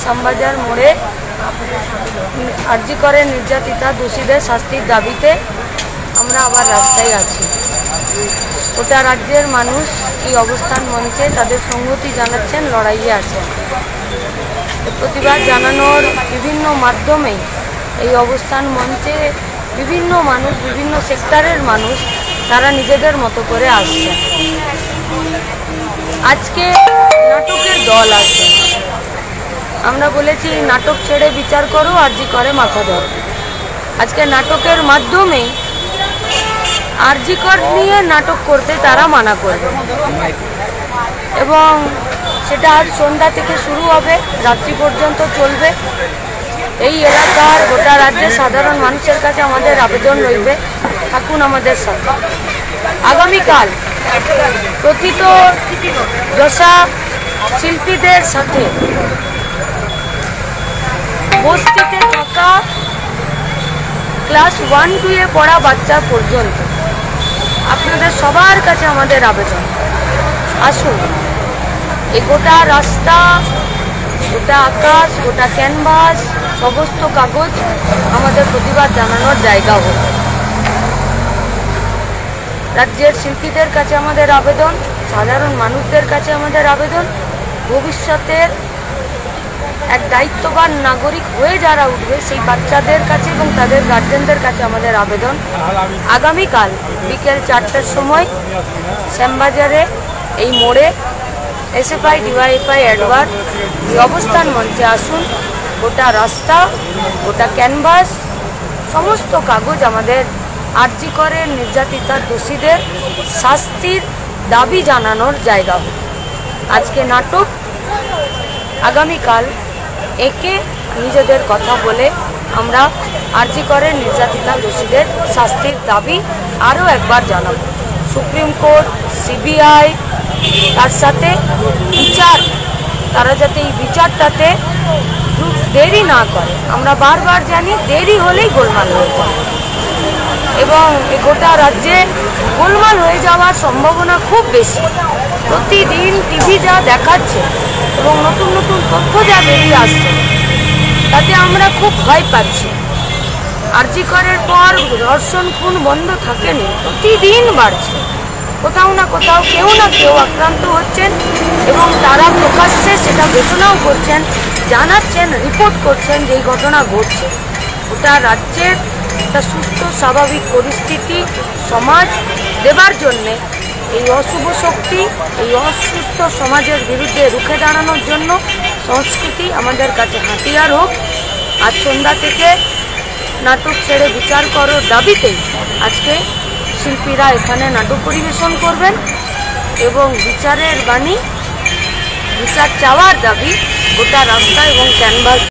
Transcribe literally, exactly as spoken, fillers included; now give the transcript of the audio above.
শ্যামবাজার মোড়ে আরজি করে নির্যাতিতা দোষীদের শাস্তির দাবিতে আমরা আবার রাস্তায় আছি। গোটা রাজ্যের মানুষ এই অবস্থান মঞ্চে তাদের সংহতি জানাচ্ছেন, লড়াইয়ে আছেন। প্রতিবাদ জানানোর বিভিন্ন মাধ্যমে এই অবস্থান মঞ্চে বিভিন্ন মানুষ, বিভিন্ন সেক্টরের মানুষ তারা নিজেদের মতো করে আসছেন। আজকে নাটকের দল আছে, আমরা বলেছি নাটক ছেড়ে বিচার করো, আরজি করে মাথা ধরো। আজকে নাটকের মাধ্যমে আরজি কর নিয়ে নাটক করতে তারা মানা করবে এবং সেটা আজ সন্ধ্যা থেকে শুরু হবে, রাত্রি পর্যন্ত চলবে। এই এলাকার গোটা রাজ্যের সাধারণ মানুষের কাছে আমাদের আবেদন রইবে, থাকুন আমাদের সাথে। আগামীকাল প্রকৃত যশা শিল্পীদের সাথে বস্তিতে থাকা ক্লাস ওয়ান টু এ পড়া বাচ্চা পর্যন্ত আপনাদের সবার কাছে আমাদের আবেদন, আসুন। এই গোটা রাস্তা, গোটা আকাশ, গোটা ক্যানভাস, সমস্ত কাগজ আমাদের প্রতিবাদ জানানোর জায়গা হোক। রাজ্যের শিল্পীদের কাছে আমাদের আবেদন, সাধারণ মানুষদের কাছে আমাদের আবেদন, ভবিষ্যতের এক দায়িত্ববান নাগরিক হয়ে যারা উঠবে সেই বাচ্চাদের কাছে এবং তাদের গার্জেনদের কাছে আমাদের আবেদন, আগামীকাল বিকেল চারটার সময় শ্যামবাজারে এই মোড়ে এসএফআই ডিওয়াইএফআই অ্যাডভার এই অবস্থান মঞ্চে আসুন। গোটা রাস্তা, গোটা ক্যানভাস, সমস্ত কাগজ আমাদের আরজি করে নির্যাতিতা দোষীদের শাস্তির দাবি জানানোর জায়গা। আজকে নাটক, আগামীকাল একে নিজেদের কথা বলে আমরা আরজি করে নির্যাতিতা দোষীদের শাস্তির দাবি আরও একবার জানাব। সুপ্রিম কোর্ট, সিবিআই, তার সাথে বিচার, তারা যাতে এই বিচারটাতে দেরি না করে। আমরা বারবার জানি দেরি হলেই গোলমাল হয়ে যায় এবং এই গোটা রাজ্যে গোলমাল হয়ে যাওয়ার সম্ভাবনা খুব বেশি। প্রতিদিন টিভি যা দেখাচ্ছে এবং নতুন নতুন তথ্য যা বেরিয়ে আসছে তাতে আমরা খুব ভয় পাচ্ছি। আরজি করের পর ধর্ষণ খুন বন্ধ থাকেনি, প্রতিদিন বাড়ছে। কোথাও না কোথাও কেউ না কেউ আক্রান্ত হচ্ছেন এবং তারা প্রকাশ্যে সেটা ঘোষণাও করছেন, জানাচ্ছেন, রিপোর্ট করছেন যে এই ঘটনা ঘটছে। গোটা রাজ্যের একটা সুস্থ স্বাভাবিক পরিস্থিতি সমাজ দেবার জন্যে এই অশুভ শক্তি, এই অসুস্থ সমাজের বিরুদ্ধে রুখে দাঁড়ানোর জন্য সংস্কৃতি আমাদের কাছে হাতিয়ার হোক। আজ সন্ধ্যা থেকে নাটক ছেড়ে বিচার করার দাবিতেই আজকে শিল্পীরা এখানে নাটক পরিবেশন করবেন এবং বিচারের বাণী, বিচার চাওয়ার দাবি গোটা রাস্তা এবং ক্যানভাস